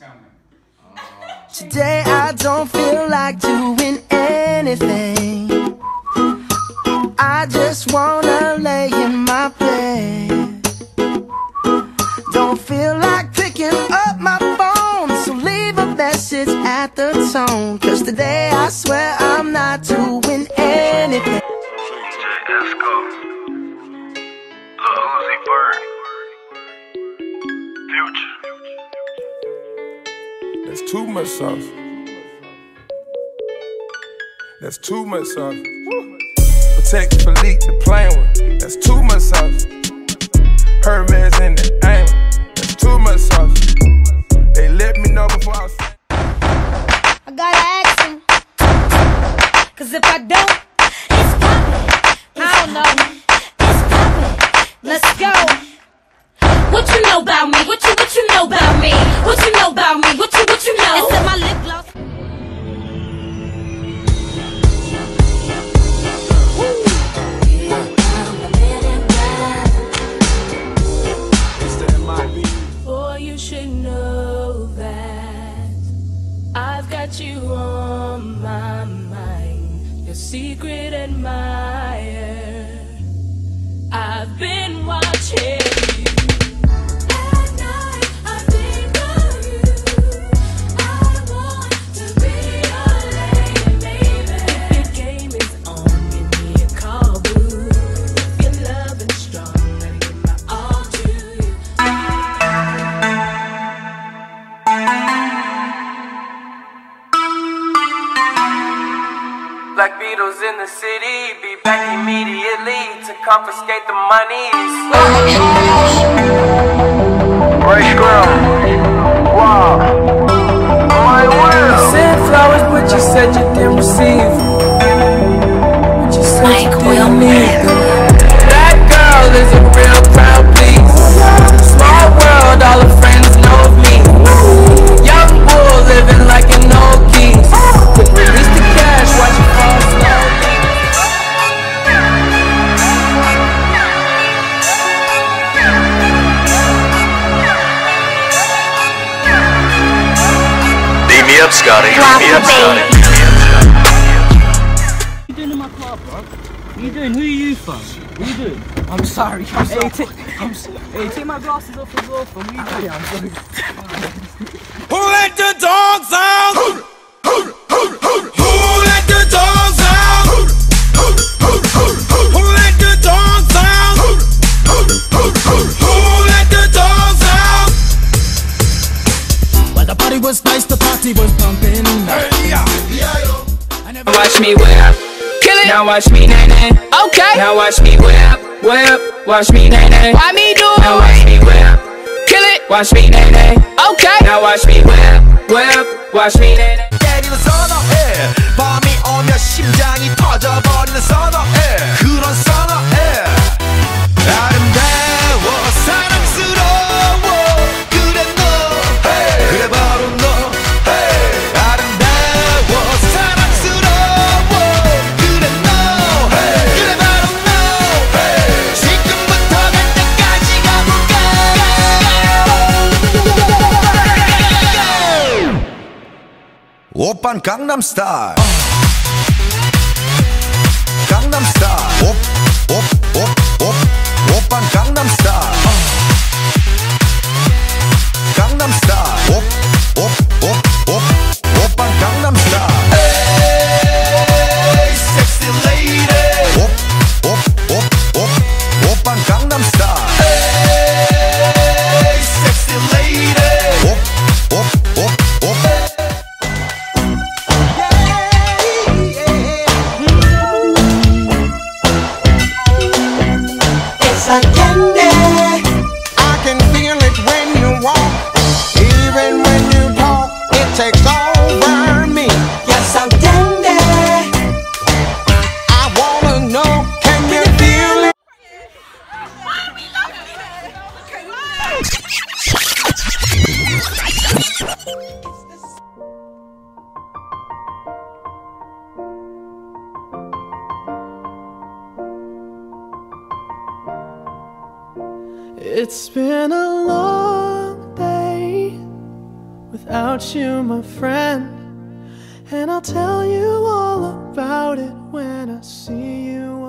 Today I don't feel like doing anything. I just wanna lay in my bed. Don't feel like picking up my phone, so leave a message at the tone. Cause today I swear I'm not doing anything. That's too much sauce. That's too much sauce. Protect Philippe, the plain one. That's too much sauce. Hermes in the aim. That's too much sauce. They let me know before I was. I gotta ask him. Cause if I don't, it's poppin'. I don't know. It's poppin'. Let's go. What you know about me? What you know about me? What you know about me? What you know? It's in my lip gloss. Boy, you should know that I've got you on my mind. Your secret admirer. I've been watching. Black Beatles in the city, be back immediately to confiscate the monies. Rice Grill, wow, my world. You sent flowers, but you said you didn't receive. But you said you didn't need them. That girl is a real proud please. Small world, all her friends know of me. Young bull living like an old geese. Release the cash, watch it fall slowly. Beat me up, Scotty. Beat me up, Scotty. What are you doing in my car, bro? What are you doing? Who are you from? What are you doing? I'm sorry. Hey, take my glasses off as well, from. What are you doing? I'm sorry. Who let the dogs out? Who let the dogs out? Who let the dogs out? Who let the dogs out? Well, the party was nice, the party was pumping. Watch me whip, kill it. Now watch me nay nay. Okay. Now watch me whip, whip. Watch me nay nay. Why me do it? Now watch me whip, kill it. Watch me nay nay. Okay. Now watch me whip, whip. Watch me nay nay. 때리는 선어해 밤이 오면 심장이 터져버리는 선어해 그런 선어해 아름다워 사랑스러워 그래 너 hey. 그래 바로 너 hey. 아름다워 사랑스러워 그래 너 hey. 그래 바로 너 hey. 지금부터 갈 때까지 가볼까 오빤 강남스타일 강남스타일 오빤 강남스타일 강남스타일 오빤 강남스타일 Hey sexy lady 오빤 강남스타일 Hey sexy lady It's like candy. I can feel it when you walk. Even when you talk, it takes over me. Yes, I'm candy. I wanna know, can you feel it? It's been a long day without you, my friend. And I'll tell you all about it when I see you